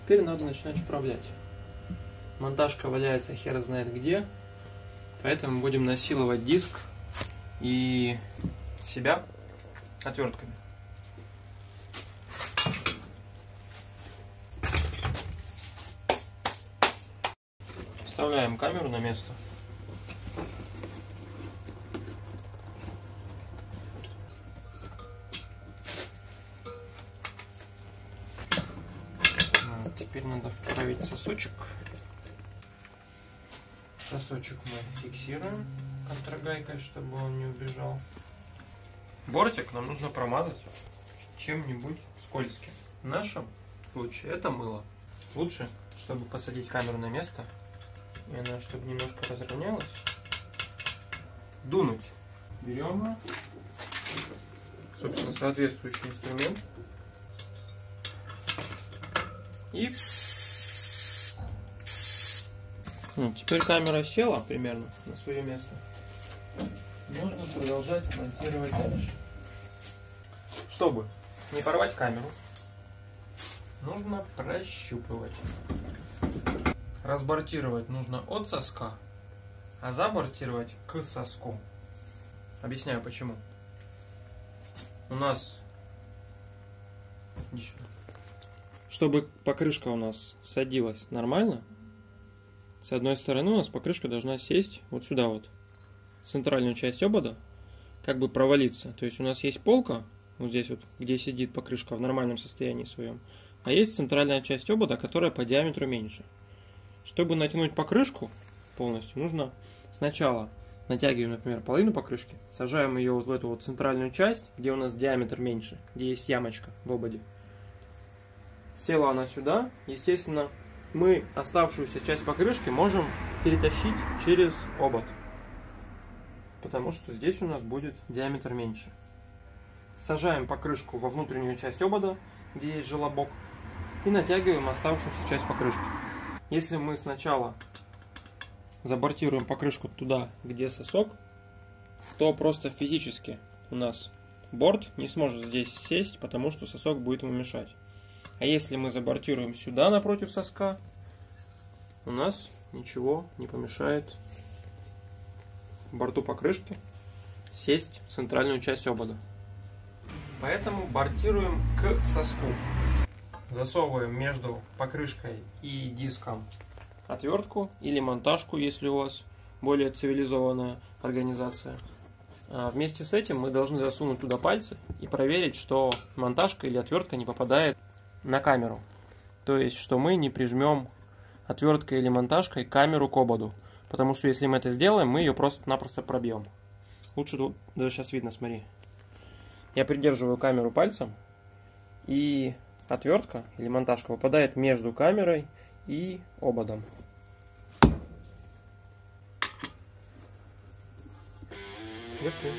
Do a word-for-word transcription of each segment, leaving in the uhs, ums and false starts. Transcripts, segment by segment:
Теперь надо начинать управлять. Монтажка валяется хер знает где, поэтому будем насиловать диск и себя отвертками. Вставляем камеру на место. Вот, теперь надо вправить сосочек. Сосочек мы фиксируем контрагайкой, чтобы он не убежал. Бортик нам нужно промазать чем-нибудь скользким. В нашем случае это мыло. Лучше, чтобы посадить камеру на место, и она, чтобы немножко разровнялась, дунуть. Берем, собственно, соответствующий инструмент и ну, теперь камера села примерно на свое место. Можно продолжать монтировать дальше. Чтобы не порвать камеру, нужно прощупывать. Разбортировать нужно от соска, а забортировать к соску. Объясняю почему. У нас... Иди сюда. Чтобы покрышка у нас садилась нормально, с одной стороны у нас покрышка должна сесть вот сюда вот, в центральную часть обода, как бы провалиться. То есть у нас есть полка, вот здесь вот, где сидит покрышка в нормальном состоянии своем, а есть центральная часть обода, которая по диаметру меньше. Чтобы натянуть покрышку полностью, нужно сначала натягиваем, например, половину покрышки, сажаем ее вот в эту вот центральную часть, где у нас диаметр меньше, где есть ямочка в ободе. Села она сюда, естественно, мы оставшуюся часть покрышки можем перетащить через обод, потому что здесь у нас будет диаметр меньше. Сажаем покрышку во внутреннюю часть обода, где есть желобок, и натягиваем оставшуюся часть покрышки. Если мы сначала забортируем покрышку туда, где сосок, то просто физически у нас борт не сможет здесь сесть, потому что сосок будет ему мешать. А если мы забортируем сюда напротив соска, у нас ничего не помешает борту покрышки сесть в центральную часть обода. Поэтому бортируем к соску. Засовываем между покрышкой и диском отвертку или монтажку, если у вас более цивилизованная организация. А вместе с этим мы должны засунуть туда пальцы и проверить, что монтажка или отвертка не попадает на камеру. То есть, что мы не прижмем отверткой или монтажкой камеру к ободу. Потому что если мы это сделаем, мы ее просто-напросто пробьем. Лучше тут, даже сейчас видно, смотри. Я придерживаю камеру пальцем, и отвертка или монтажка попадает между камерой и ободом. Держи.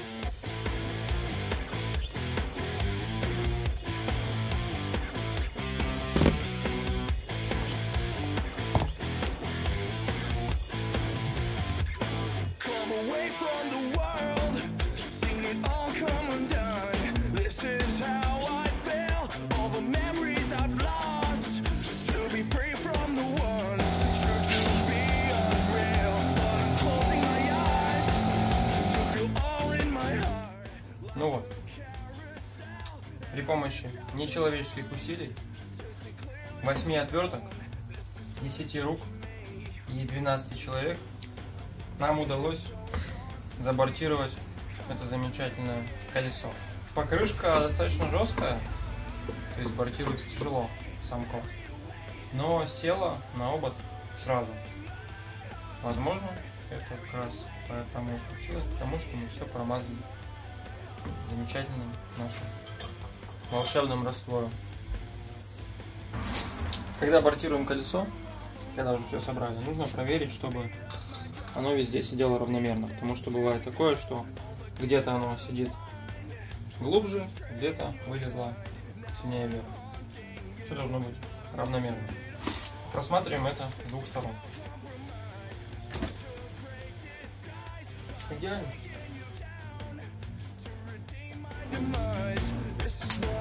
Ну вот, при помощи нечеловеческих усилий, восьми отверток, десяти рук и двенадцати человек нам удалось забортировать это замечательное колесо. Покрышка достаточно жесткая, то есть бортируется тяжело сам кор, но села на обод сразу. Возможно, это как раз поэтому и случилось, потому что мы все промазали замечательным нашим волшебным раствором. Когда бортируем колесо, когда уже все собрали, нужно проверить, чтобы оно везде сидело равномерно, потому что бывает такое, что где-то оно сидит глубже, где-то вылезло сильнее вверх. Все должно быть равномерно. Просматриваем это с двух сторон. Идеально.